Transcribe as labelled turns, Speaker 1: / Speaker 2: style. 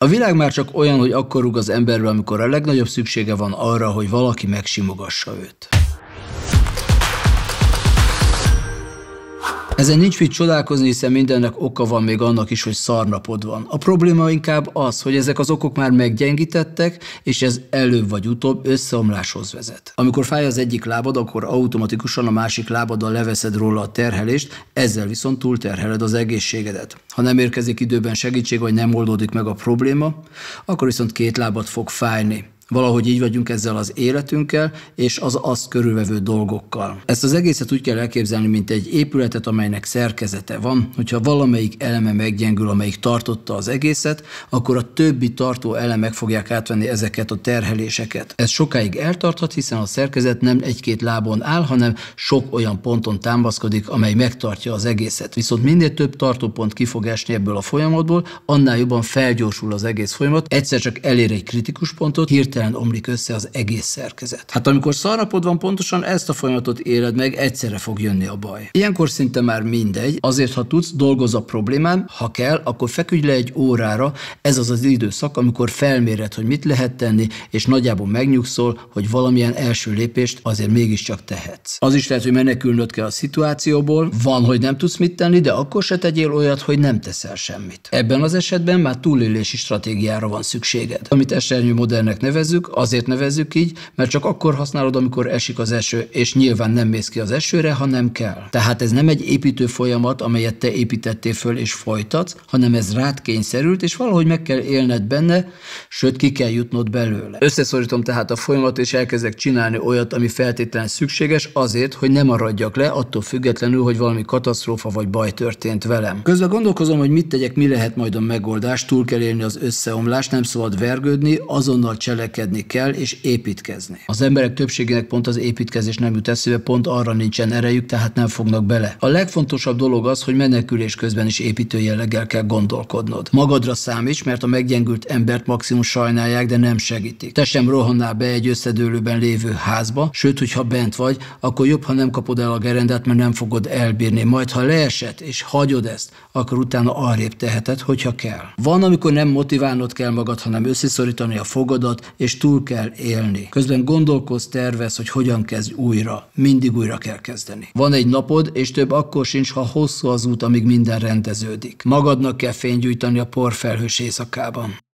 Speaker 1: A világ már csak olyan, hogy akkor rúg az emberbe, amikor a legnagyobb szüksége van arra, hogy valaki megsimogassa őt. Ezen nincs mit csodálkozni, hiszen mindennek oka van, még annak is, hogy szarnapod van. A probléma inkább az, hogy ezek az okok már meggyengítettek, és ez előbb vagy utóbb összeomláshoz vezet. Amikor fáj az egyik lábad, akkor automatikusan a másik lábaddal leveszed róla a terhelést, ezzel viszont túlterheled az egészségedet. Ha nem érkezik időben segítség, vagy nem oldódik meg a probléma, akkor viszont két lábad fog fájni. Valahogy így vagyunk ezzel az életünkkel, és az azt körülvevő dolgokkal. Ezt az egészet úgy kell elképzelni, mint egy épületet, amelynek szerkezete van. Hogyha valamelyik eleme meggyengül, amelyik tartotta az egészet, akkor a többi tartó elemek fogják átvenni ezeket a terheléseket. Ez sokáig eltarthat, hiszen a szerkezet nem egy-két lábon áll, hanem sok olyan ponton támaszkodik, amely megtartja az egészet. Viszont minél több tartópont ki fog esni ebből a folyamatból, annál jobban felgyorsul az egész folyamat. Egyszer csak elér egy kritikus pontot, hirtelen omlik össze az egész szerkezet. Hát amikor szarnapod van, pontosan ezt a folyamatot éled meg, egyszerre fog jönni a baj. Ilyenkor szinte már mindegy, azért ha tudsz, dolgozz a problémán, ha kell, akkor feküdj le egy órára, ez az az időszak, amikor felméred, hogy mit lehet tenni, és nagyjából megnyugszol, hogy valamilyen első lépést azért mégiscsak tehetsz. Az is lehet, hogy menekülnöd kell a szituációból, van, hogy nem tudsz mit tenni, de akkor se tegyél olyat, hogy nem teszel semmit. Ebben az esetben már túlélési stratégiára van szükséged. Amit esernyő modellnek nevezünk, azért nevezzük így, mert csak akkor használod, amikor esik az eső, és nyilván nem mész ki az esőre, ha nem kell. Tehát ez nem egy építő folyamat, amelyet te építettél föl és folytatsz, hanem ez rád kényszerült, és valahogy meg kell élned benne, sőt ki kell jutnod belőle. Összeszorítom tehát a folyamatot, és elkezdek csinálni olyat, ami feltétlenül szükséges azért, hogy ne maradjak le, attól függetlenül, hogy valami katasztrófa vagy baj történt velem. Közben gondolkozom, hogy mit tegyek, mi lehet majd a megoldás, túl kell élni az összeomlást, nem szabad vergődni, azonnal cselekedni kell és építkezni. Az emberek többségének pont az építkezés nem jut eszébe, pont arra nincsen erejük, tehát nem fognak bele. A legfontosabb dolog az, hogy menekülés közben is építő jelleggel kell gondolkodnod. Magadra számíts, mert a meggyengült embert maximum sajnálják, de nem segítik. Te sem rohannál be egy összedőlőben lévő házba, sőt, hogyha bent vagy, akkor jobb, ha nem kapod el a gerendát, mert nem fogod elbírni. Majd, ha leesett és hagyod ezt, akkor utána arrébb teheted, hogyha kell. Van, amikor nem motiválnod kell magad, hanem összeszorítani a fogadat, és túl kell élni. Közben gondolkozz, tervez, hogy hogyan kezdj újra. Mindig újra kell kezdeni. Van egy napod, és több akkor sincs, ha hosszú az út, amíg minden rendeződik. Magadnak kell fénygyújtani a porfelhős éjszakában.